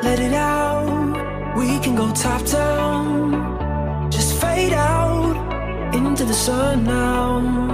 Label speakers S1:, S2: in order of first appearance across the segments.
S1: let it out. We can go top down, just fade out into the sun now.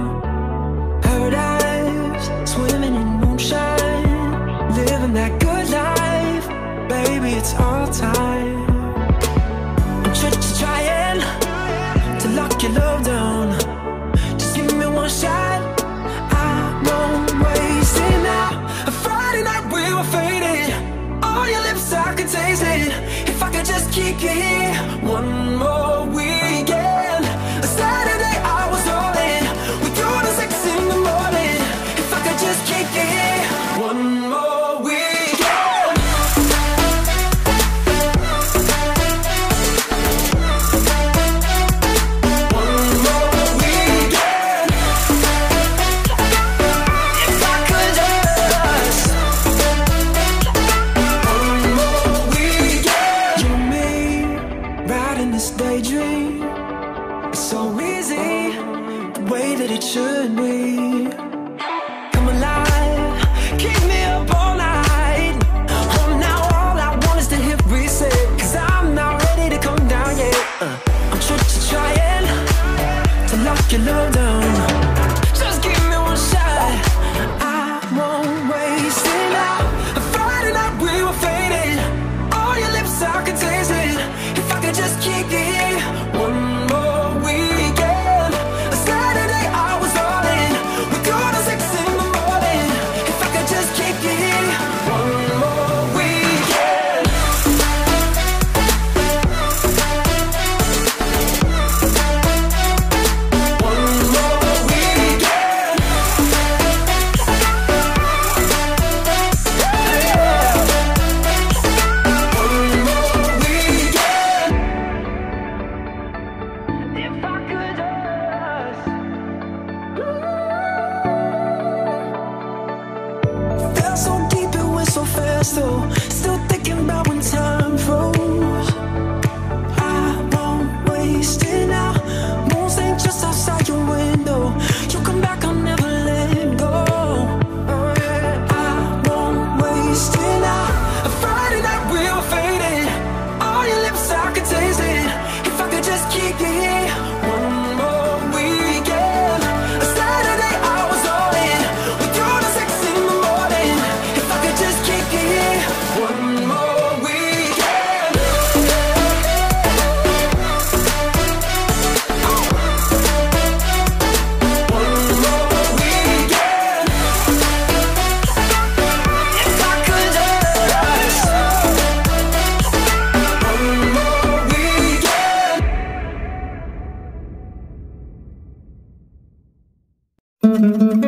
S1: Paradise, swimming in moonshine, living that good life, baby, it's all time. I'm just trying to lock your love down. Just give me one shot, I won't waste it now. A Friday night we were faded, on your lips I could taste it. If I could just keep you here one more weekend. A Saturday I was all in, we do the 6 in the morning. If I could just keep you here one more weekend. One more weekend. If I could just one more weekend. You and me, riding this daydream. It's so easy, the way that it should be. Come alive, keep me up all night. Oh, now all I want is to hit reset, 'cause I'm not ready to come down yet. I'm just trying to lock your love down. Just give me one shot, I won't waste it now. A Friday night we were faded, on your lips I could taste it. If I could just keep you here one more weekend. A Saturday I was all in, we go to 6 in the morning. If I could just keep you here one more weekend. One more weekend. Yeah. One more weekend. If I could just felt so deep, it went so fast though. Still thinking about when time froze. I won't waste it now. Moons ain't just outside your window. You come back, I'll never let go. I won't waste it now. A Friday night we were faded, on your lips I could taste it. If I could just keep you here one more weekend. A Saturday I was all in, we do the 6 in the morning. If I could just keep you here one more weekend. One more weekend. If I could just one more weekend.